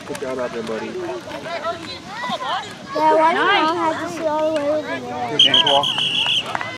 Good job out there, buddy. Yeah, why do you not have to see all the way over there? Good game, Paul.